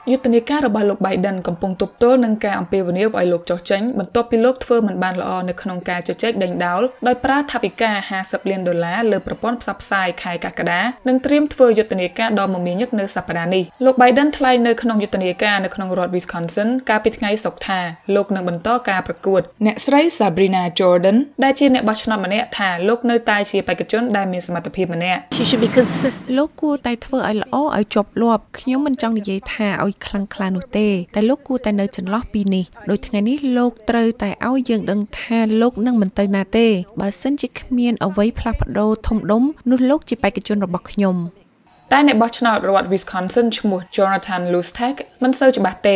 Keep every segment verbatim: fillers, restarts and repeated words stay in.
យុទ្ធនាការរបស់លោក Biden កំពុងទប់ទល់នឹងការអំពាវនាវឲ្យលោកចុះចេញបន្ទាប់ពីលោកធ្វើមិនបានល្អនៅក្នុងការជជែកដេញដោលដោយប្រើថវិកាห้าสิบលានដុល្លារលើប្រព័ន្ធផ្សព្វផ្សាយខែកក្កដានិងត្រៀមធ្វើយុទ្ធនាការដ៏មមាញឹកនៅសប្តាហ៍នេះលោក Biden ថ្លែងនៅក្នុងយុទ្ធនាការនៅក្នុងរដ្ឋ Wisconsin កាលពីថ្ងៃសុក្រថាលោកនឹងបន្តការប្រកួតអ្នកស្រី Sabrina Jordan ដែលជាអ្នកបោះឆ្នោតម្នាក់ថាលោកនៅតែជាបេក្ខជនដែលមានសមត្ថភាពម្នាក់លោកគួរតែធ្វើឲ្យល្អឲ្យជាប់លាប់ខ្ញុំមិនចង់និយាយថាឲ្យខ្លាំងខ្លានោះទេតែលោកគួរតែនៅចន្លោះពីនេះដោយថ្ងៃនេះលោកត្រូវតែឲ្យយើងដឹងថាលោកនឹងមិនទៅណាទេបើសិនជាគ្មានអ្វីផ្លាស់ប្ដូរធំដុំនោះលោកជាបេក្ខជនរបស់ខ្ញុំតែអ្នកបោះឆ្នោតរដ្ឋ Wisconsin ឈ្មោះ Jonathan Lustek មិនសូវច្បាស់ទេ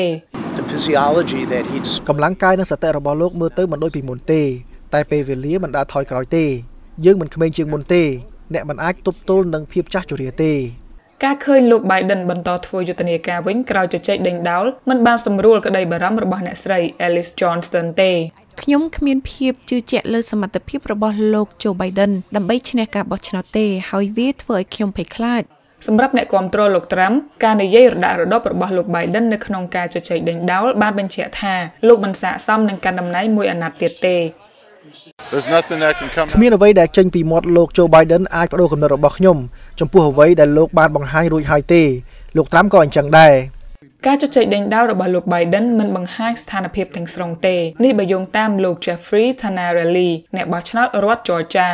កម្លាំងកាយនិងសតិរបស់លោកមើលទៅមិនដូចពីមុនទេតែពេលវេលាមិនដាល់ថយក្រោយទេយើងមិនក្មេងជាងមុនទេអ្នកមិនអាចទប់ទល់នឹងភាពចាស់ជរាទេការឃើញលោក Biden បន្តធ្វើយុទ្ធនាការវិញក្រោយជជែកដេញដោលមិនបានសម្រួលក្តីបារម្ភរបស់អ្នកស្រី Alice Johnston ទេខ្ញុំគ្មានភាពជឿជាក់លើសមត្ថភាពរបស់លោក Joe Biden ដើម្បីឈ្នះការបោះឆ្នោតទេហើយវាធ្វើឲ្យខ្ញុំភ័យខ្លាចសម្រាប់អ្នកគាំទ្រលោក Trump ការនិយាយរដាក់រដប់របស់លោក Biden នៅក្នុងការជជែកដេញដោលបានបញ្ជាក់ថាលោកមិនស័ក្តិសមនឹងកាន់តំណែងមួយអាណត្តិទៀតទេគ្មានអ្វីដែលចេញពីមាត់លោក Joe Biden អាចបដូរគំនិតរបស់ខ្ញុំចំពោះអ្វីដែលលោកបានបង្ហាញរួចហើយទេលោក Trump ក៏អញ្ចឹងដែរការជជែកដេញដោលរបស់លោក Biden មិនបង្ហាញស្ថានភាពទាំងស្រុងទេនេះបើយោងតាមលោក Jeffrey Tanarelli អ្នកបោះឆ្នោតរដ្ឋ Georgia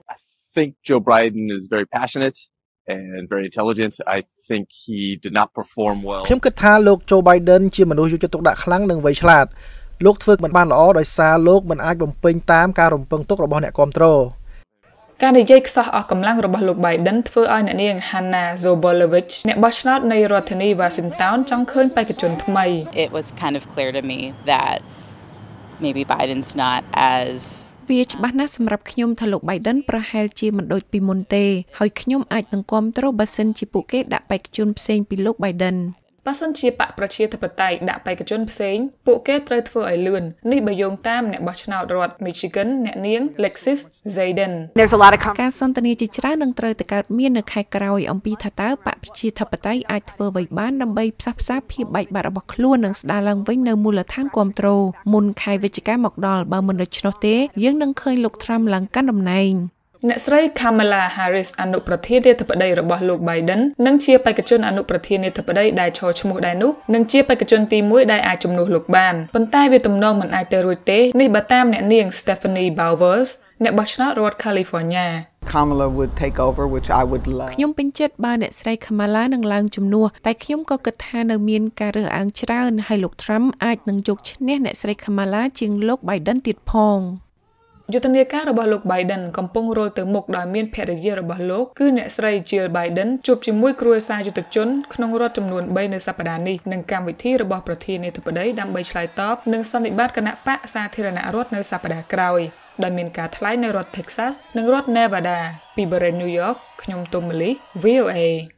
I think Joe Biden is very passionate and very intelligent I think he did not perform well ខ្ញុំគិតថាលោក Joe Biden ជាមនុស្សយកចិត្តទុកដាក់ខ្លាំងនិងវៃឆ្លាតលោកធ្វើមិនបានល្អដោយសារលោកមិនអាចបំពេញតាមការរំពឹងទុករបស់អ្នកគាំទ្រការនិយាយខ្សោះអស់កម្លាំងរបស់លោក Biden ធ្វើឲ្យអ្នកនាង Hannah Zobolovich អ្នកបោះឆ្នោតនៃរដ្ឋធានី Washington ចង់ឃើញបេក្ខជនថ្មី It was kind of clear to me that maybe Biden's not as វាច្បាស់ណាស់សម្រាប់ខ្ញុំថាលោក Biden ប្រហែលជាមិនដូចពីមុនទេហើយខ្ញុំអាចនឹងគាំទ្របើសិនជាពួកគេដាក់បេក្ខជនផ្សេងពីលោក Biden បើសិនជាបកប្រជាធិបតេយ្យដាក់បេក្ខជនផ្សេងពួកគេត្រូវធ្វើឲ្យលឿននេះបើយោងតាមអ្នកបោះឆ្នោតរដ្ឋ Michigan អ្នកនាង Lexis Zayden ការសន្ទនាជាច្រើននឹងត្រូវតែកើតមាននៅខែក្រោយអំពីថាតើបកប្រជាធិបតេយ្យអាចធ្វើអ្វីបានដើម្បីផ្សះផ្សាភាពបែកបាក់របស់ខ្លួននិងស្ដារឡើងវិញនៅមូលដ្ឋានគាំទ្រមុនខែវិច្ឆិកាមកដល់បើមិនដូច្នោះទេយើងនឹងឃើញលោក Trump ឡើងកាន់តំណែងអ្នកស្រី Kamala Harris អនុប្រធានាធិបតីរបស់លោក Biden និងជាបេក្ខជនអនុប្រធានាធិបតីដែលឈរឈ្មោះដែរនោះនិងជាបេក្ខជនទីមួយដែលអាចជំនួសលោកបានប៉ុន្តែវាទំនងមិនអាចទៅរួចទេនេះបើតាមអ្នកនាង Stephanie Bowers អ្នកបោះឆ្នោតរដ្ឋ California Kamala would take over which I would love ខ្ញុំពេញចិត្តបើអ្នកស្រី Kamala នឹងឡើងជំនួសតែខ្ញុំក៏គិតថានៅមានការរើសអើងច្រើនហើយលោក Trump អាចនឹងយកឈ្នះអ្នកស្រី Kamala ជាងលោក Biden ទៀតផងយុទ្ធនាការរបស់លោក Biden កំពុងរលទៅមុខដោយមានភរិយារបស់លោកគឺអ្នកស្រី Jill Biden ជួបជាមួយគ្រួសារយុទ្ធជនក្នុងរដ្ឋចំនួនបីនៅសប្តាហ៍នេះនិងកម្មវិធីរបស់ប្រធានាធិបតីដើម្បីឆ្លើយតបនឹងសន្និបាតគណៈបកសាធារណរដ្ឋនៅសប្តាហ៍ក្រោយដែលមានការថ្លែងនៅរដ្ឋ Texas និងរដ្ឋ Nevada ពីបរិយា New York ខ្ញុំទុំម៉ាលី V O A